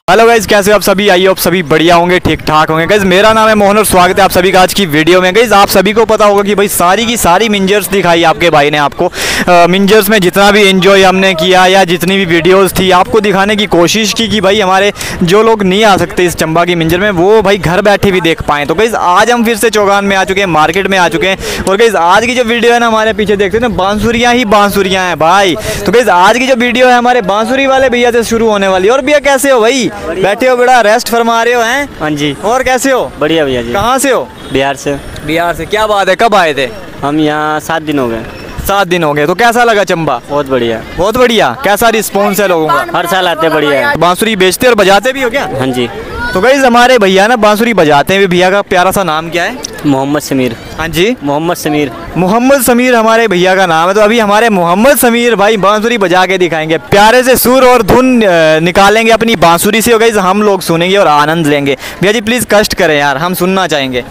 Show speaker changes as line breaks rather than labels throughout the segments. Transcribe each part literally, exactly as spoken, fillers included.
Hello guys, कैसे हो आप सभी? आइए आप सभी बढ़िया होंगे, ठीक ठाक होंगे। गाइज मेरा नाम है मोहन और स्वागत है आप सभी का आज की वीडियो में। गाइज आप सभी को पता होगा कि भाई सारी की सारी मिंजर्स दिखाई आपके भाई ने आपको। मिंजर्स में जितना भी एंजॉय हमने किया या जितनी भी वीडियोस थी आपको दिखाने की कोशिश की कि भाई हमारे जो लोग नहीं आ सकते इस चंबा की मिंजर में वो भाई घर बैठे भी देख पाएँ। तो गाइज आज हम फिर से चौगान में आ चुके हैं, मार्केट में आ चुके हैं। और गाइज आज की जो वीडियो है ना, हमारे पीछे देखते हैं ना, बांसुरियाँ ही बांसुरियाँ हैं भाई। तो गाइज आज की जो वीडियो है हमारे बांसुरी वाले भैया से शुरू होने वाली है। और भैया कैसे हो भाई? बैठे हो, बड़ा रेस्ट फरमा रहे हो हैं?
हाँ जी।
और कैसे हो?
बढ़िया भैया जी।
कहाँ से हो?
बिहार से।
बिहार से। क्या बात है, कब आए थे?
हम यहाँ सात दिन हो गए।
सात दिन हो गए। तो कैसा लगा चंबा?
बहुत बढ़िया।
बहुत बढ़िया। कैसा रिस्पॉन्स है लोगों का?
हर साल आते बढ़िया।
बांसुरी बेचते और बजाते भी हो क्या?
हाँ जी।
तो गाइस हमारे भैया ना बांसुरी बजाते हैं। भैया का प्यारा सा नाम क्या है?
मोहम्मद समीर।
हाँ जी,
मोहम्मद समीर।
मोहम्मद समीर हमारे भैया का नाम है। तो अभी हमारे मोहम्मद समीर भाई बांसुरी बजा के दिखाएंगे, प्यारे से सुर और धुन निकालेंगे अपनी बांसुरी से। गाइस हम लोग सुनेंगे और आनंद लेंगे। भैया जी प्लीज़ कष्ट करें यार, हम सुनना चाहेंगे।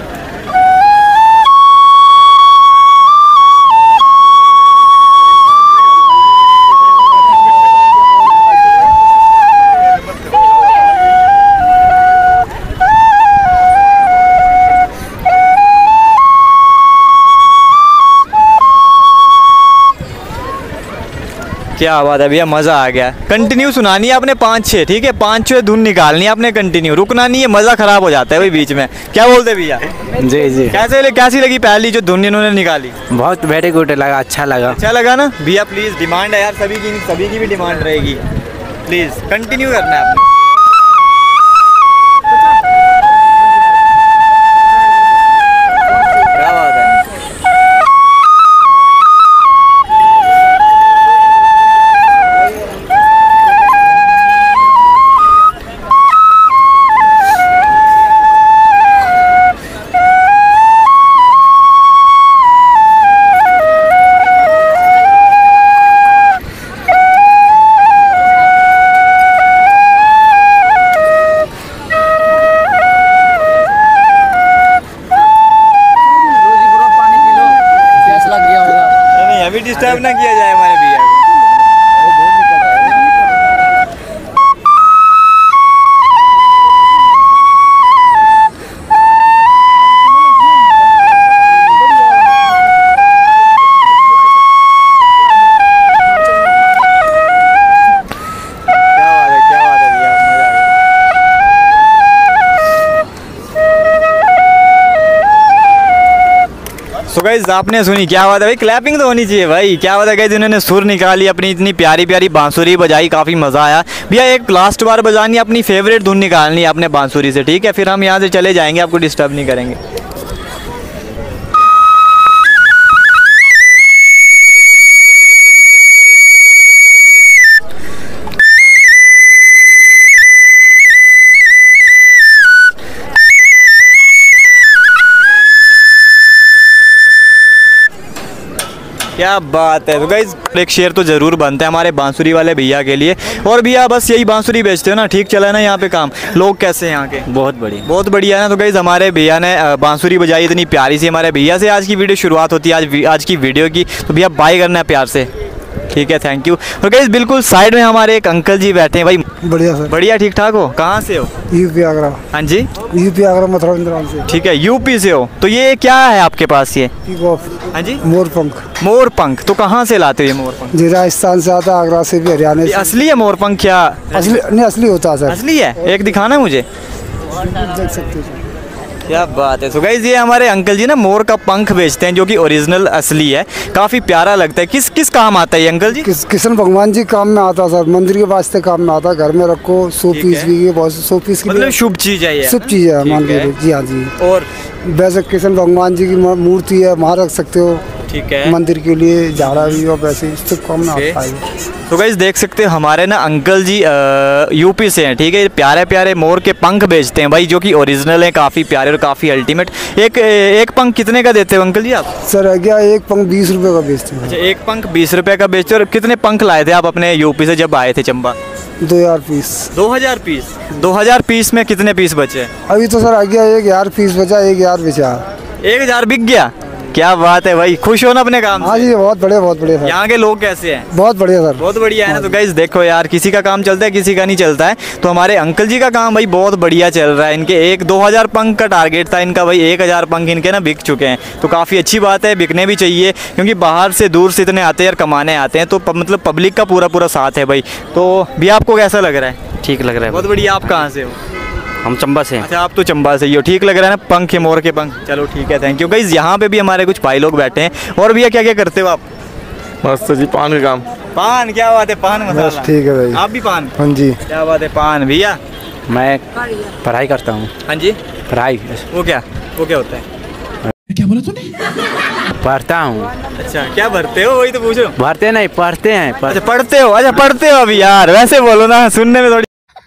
क्या बात है भैया, मज़ा आ गया। कंटिन्यू सुनानी है आपने पाँच छः, ठीक है? पाँच छः धुन निकालनी है आपने कंटिन्यू, रुकना नहीं है, मज़ा ख़राब हो जाता है भाई बीच में। क्या बोलते भैया?
जी जी।
कैसे कैसी लगी पहली जो धुन इन्होंने निकाली?
बहुत वेरी गुड लगा, अच्छा लगा।
अच्छा लगा ना भैया? प्लीज़ डिमांड है यार, सभी की सभी की भी डिमांड रहेगी, प्लीज़ कंटिन्यू करना है आपने। क्या बात है। अभी डिस्टर्ब ना किया जाए हमारे भैया को। क्या बात है, क्या बात है भैया, मजा आ गया। सो गाइस आपने सुनी, क्या बात है भाई, क्लैपिंग तो होनी चाहिए भाई। क्या बात है गाइस, इन्होंने सुर निकाली, अपनी इतनी प्यारी प्यारी बांसुरी बजाई, काफ़ी मज़ा आया। भैया एक लास्ट बार बजानी, अपनी फेवरेट धुन निकालनी है आपने बांसुरी से, ठीक है? फिर हम यहाँ से चले जाएंगे, आपको डिस्टर्ब नहीं करेंगे। क्या बात है। तो गाइस एक शेर तो ज़रूर बनता है हमारे बांसुरी वाले भैया के लिए। और भैया बस यही बांसुरी बेचते हो ना? ठीक चला है ना यहाँ पे काम? लोग कैसे हैं यहाँ के?
बहुत बढ़िया, बहुत
बढ़िया है ना? तो गाइस हमारे भैया ने बांसुरी बजाई इतनी प्यारी सी। हमारे भैया से आज की वीडियो शुरुआत होती है, आज आज की वीडियो की। तो भैया बाय करना है प्यार से, ठीक है? Thank you. और गाइस बिल्कुल साइड में हमारे एक अंकल जी बैठे हैं भाई। बढ़िया सर। बढ़िया, ठीक ठाक हो? कहाँ से हो?
यूपी आगरा।
हाँ जी,
यूपी आगरा मथुरा से।
ठीक है, यूपी से हो। तो ये क्या है आपके पास ये?
हाँ जी, मोर पंख।
मोर पंख। तो कहाँ से लाते हो ये मोर पंख?
जी राजस्थान से आता, आगरा से भी, हरियाणा से।
असली है मोर पंख? क्या
असली नहीं, असली होता है सर।
असली है? एक दिखाना मुझे,
देख सकते हो।
क्या बात है। तो गाइस ये हमारे अंकल जी ना मोर का पंख बेचते हैं, जो कि ओरिजिनल असली है, काफ़ी प्यारा लगता है। किस किस काम आता है ये अंकल जी?
किस कृष्ण भगवान जी काम में आता सर, मंदिर के वास्ते काम में आता, घर में रखो, सौ पीस भी, बहुत सौ पीस की,
मतलब शुभ चीज़ है ये?
शुभ चीज़ है, मान लीजिए। जी हाँ जी।
और
वैसे कृष्ण भगवान जी की मूर्ति है, वहाँ रख सकते हो,
ठीक है? मंदिर
के लिए झाड़ा भी और वैसे सब काम में आता है।
तो गाइस देख सकते हैं हमारे ना अंकल जी यूपी से हैं, ठीक है? प्यारे प्यारे मोर के पंख बेचते हैं भाई, जो कि ओरिजिनल हैं, काफ़ी प्यारे और काफ़ी अल्टीमेट। एक एक पंख कितने का देते हो अंकल जी आप?
सर क्या एक पंख बीस रुपए का बेचते हैं।
अच्छा, एक पंख बीस रुपए का बेचते हो। और कितने पंख लाए थे आप अपने यूपी से जब आए थे चंबा?
दो हजार पीस।
दो हजार पीस? दो हजार पीस में कितने पीस बचे?
अभी तो सर आ गया एक हजार पीस बचा, एक हजार बेचा।
एक हजार बिक गया? क्या बात है भाई, खुश हो ना अपने काम
हाँ
से?
जी बहुत बढ़िया बहुत बढ़िया सर।
यहाँ के लोग कैसे हैं?
बहुत बढ़िया सर।
बहुत बढ़िया है ना। तो गाइस देखो यार, किसी का काम चलता है किसी का नहीं चलता है। तो हमारे अंकल जी का काम भाई बहुत बढ़िया चल रहा है। इनके एक दो हज़ार पंख का टारगेट था इनका, भाई एक हज़ार पंख इनके ना बिक चुके हैं। तो काफ़ी अच्छी बात है, बिकने भी चाहिए, क्योंकि बाहर से दूर से इतने आते हैं यार, कमाने आते हैं। तो प- मतलब पब्लिक का पूरा पूरा साथ है भाई। तो भी आपको कैसा लग रहा है?
ठीक लग रहा है।
बहुत बढ़िया। आप कहाँ से हो?
हम चंबा से हैं।
अच्छा, आप तो चंबा से ही हो। ठीक लग रहा है ना, पंख है मोर के पंख। चलो ठीक है, थैंक यू। गाइस यहाँ पे भी हमारे कुछ भाई लोग बैठे हैं। और भैया क्या क्या करते हो आप?
मस्त जी, पान का काम।
पान, क्या बात है, पान
बस
मसाला।
ठीक है भाई।
आप भी पान?
हाँ जी।
क्या बात है, पान। भैया?
मैं पढ़ाई करता हूँ।
हाँ जी।
पढ़ाई
वो क्या वो क्या होता है?
पढ़ता हूँ।
अच्छा, क्या भरते हो, वही तो पूछो।
भरते नहीं, पढ़ते हैं। पढ़...
अच्छा, पढ़ते हो। अच्छा, पढ़ते हो अभी यार, वैसे बोलो ना, सुनने में थोड़ी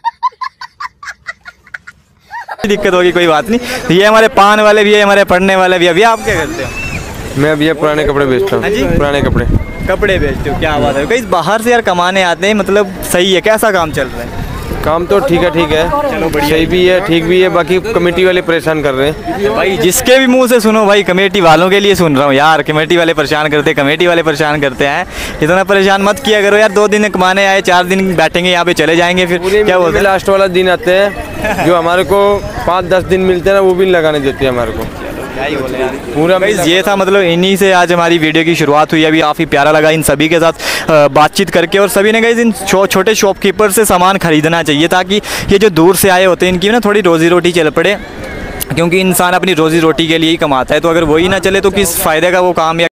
दिक्कत होगी, कोई बात नहीं। तो ये हमारे पान वाले भी है, हमारे पढ़ने वाले भी है। भैया आप क्या करते हो?
मैं भैया पुराने कपड़े बेचता
हाँ जी?
हूँ। पुराने कपड़े
कपड़े बेचते हो, क्या बात है। कहीं बाहर से यार कमाने आते हैं, मतलब सही है। कैसा काम चल रहा है?
काम तो ठीक है, ठीक है,
चलो बढ़िया।
सही भी है, ठीक भी है। बाकी कमेटी वाले परेशान कर रहे हैं।
भाई जिसके भी मुंह से सुनो भाई, कमेटी वालों के लिए सुन रहा हूँ यार। कमेटी वाले परेशान करते कमेटी वाले परेशान करते हैं। इतना परेशान मत किया करो यार। दो दिन कमाने आए, चार दिन बैठेंगे यहाँ पे, चले जाएंगे फिर
पूरे
क्या बोलते हैं?
लास्ट वाला दिन आते हैं जो हमारे को पाँच दस दिन मिलते हैं ना, वो भी लगाने देते हैं हमारे को।
क्या ही बोले यार।
पूरा
गाइस ये था, मतलब इन्हीं से आज हमारी वीडियो की शुरुआत हुई। अभी काफ़ी प्यारा लगा इन सभी के साथ अ, बातचीत करके। और सभी ने गाइस इन छो, छोटे शॉपकीपर से सामान खरीदना चाहिए, ताकि ये जो दूर से आए होते हैं इनकी ना थोड़ी रोजी रोटी चल पड़े, क्योंकि इंसान अपनी रोजी रोटी के लिए ही कमाता है। तो अगर वही ना चले तो किस फ़ायदे का वो काम या